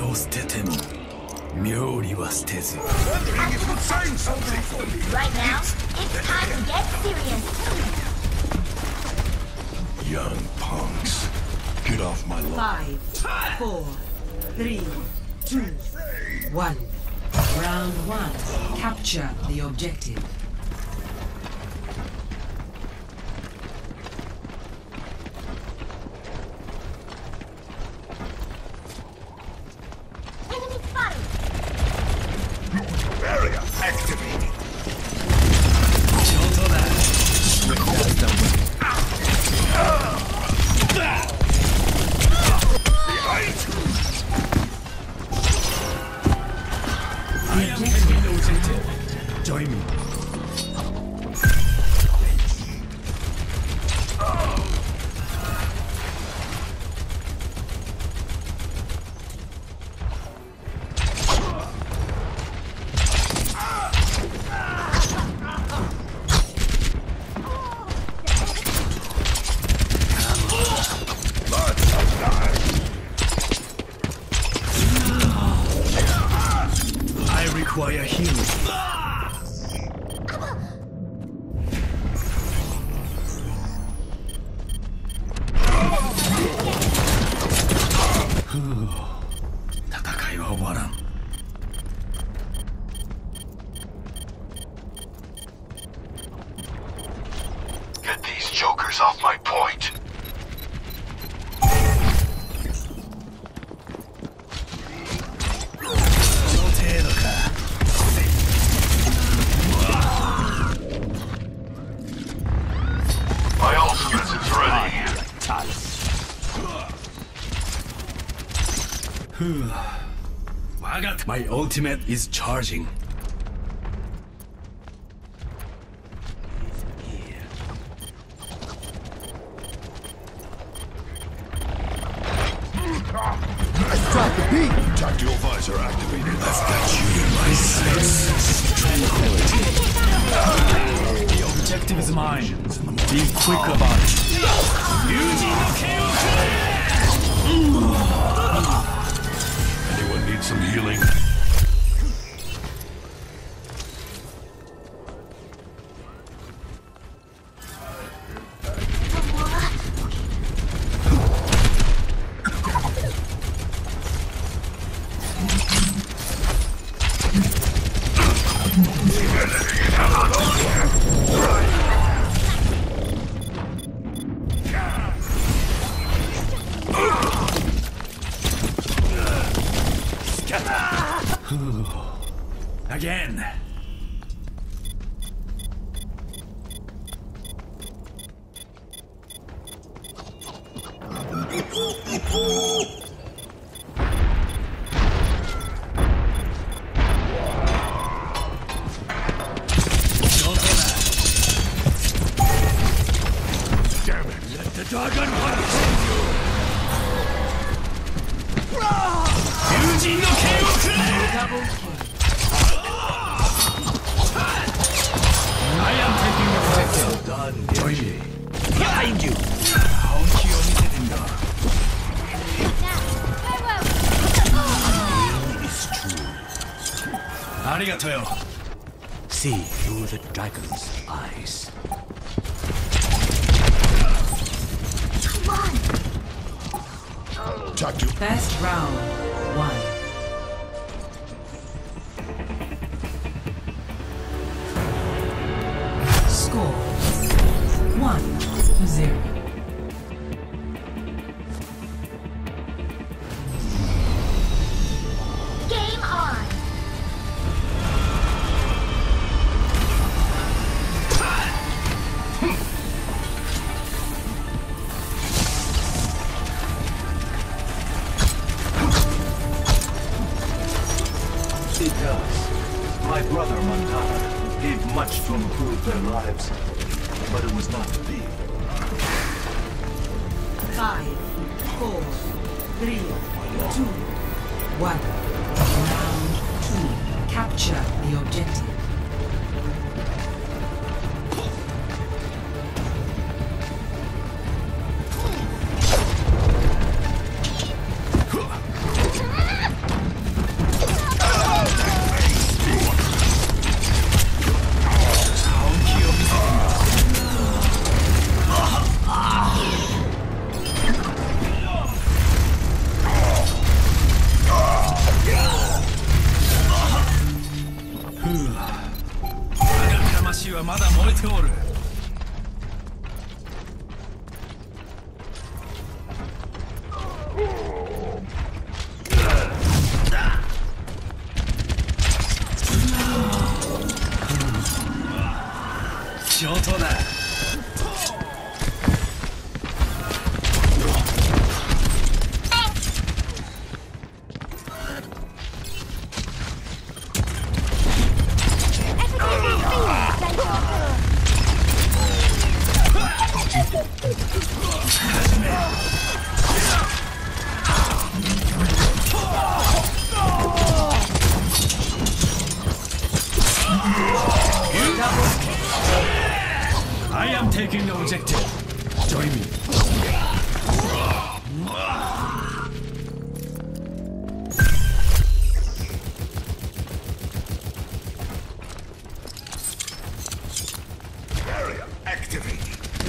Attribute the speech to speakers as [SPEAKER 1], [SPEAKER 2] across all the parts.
[SPEAKER 1] を捨てても妙理は捨てず。
[SPEAKER 2] Wondering if you'd sign something for me.
[SPEAKER 3] Right now, it's time to get serious.
[SPEAKER 2] Young punks. Get off my lawn.
[SPEAKER 4] 5, 4, 3, 2, 1. Round 1. Capture the objective.
[SPEAKER 3] Enemy spotted.
[SPEAKER 2] Area activated.
[SPEAKER 1] 上等だ。
[SPEAKER 2] Behind you.
[SPEAKER 1] I am taking the objective. Join me. I require healing. Whew. 戦いは終わらん。
[SPEAKER 2] Get these jokers off my point.
[SPEAKER 1] この程度か。
[SPEAKER 2] My ultimate is ready.
[SPEAKER 1] My ultimate is charging.
[SPEAKER 2] Drop the beat. Tactical visor activated.
[SPEAKER 1] I've got you in my sights. Tranquility. The objective is mine. Be quick about it.
[SPEAKER 2] Anyone need some healing?
[SPEAKER 1] Again.
[SPEAKER 2] Damn it.
[SPEAKER 1] Let the dragon hunt. 友人の剣をくれ
[SPEAKER 4] Double kill.
[SPEAKER 1] I am taking the objective. Done. Join me. Behind you. 本気を見せてんだ。ありがとよ。See through the dragon's eyes.
[SPEAKER 2] Tactical.
[SPEAKER 4] Best round 1. Score 1-0.
[SPEAKER 3] Game on.
[SPEAKER 5] It does. My brother Montana gave much to improve their lives, but it was not to be.
[SPEAKER 4] 5, 4, 3, 2, 1. Round 2. Capture the objective.
[SPEAKER 1] ておる。上等だ。I am taking the objective. Join me.
[SPEAKER 2] Barrier activated.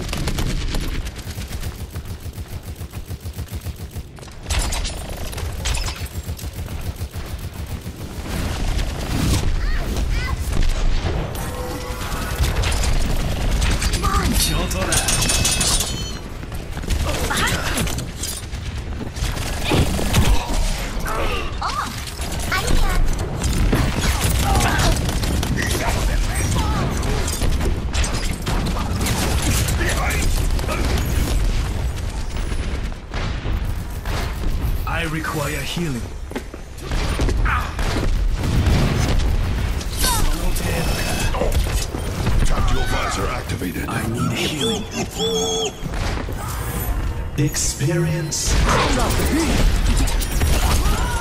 [SPEAKER 1] I require healing.
[SPEAKER 2] Tactical visor activated.
[SPEAKER 1] I need healing. Experience.
[SPEAKER 2] Drop the beat.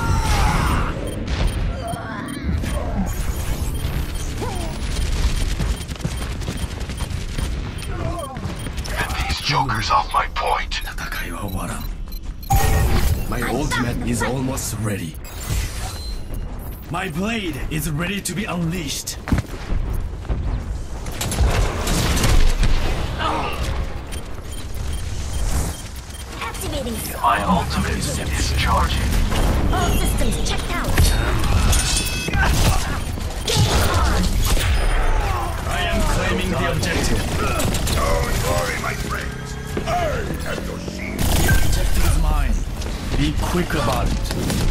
[SPEAKER 5] Get these jokers off my point.
[SPEAKER 1] 戦いは終わらん。My ultimate is almost ready. My blade is ready to be unleashed.
[SPEAKER 3] Activating.
[SPEAKER 5] My ultimate is charging.
[SPEAKER 3] All systems checked out. Game on.
[SPEAKER 1] I am claiming the objective.
[SPEAKER 2] Don't worry, my friends. I have your shield.
[SPEAKER 1] The objective is mine. Be quick about it.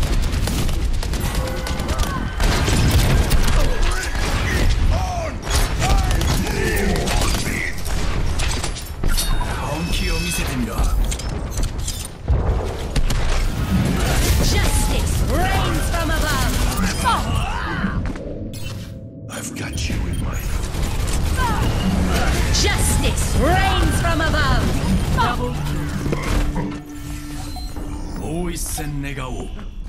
[SPEAKER 3] Justice reigns from above.
[SPEAKER 2] I've got you in my
[SPEAKER 3] Justice reigns from above.
[SPEAKER 1] もう一戦願おう。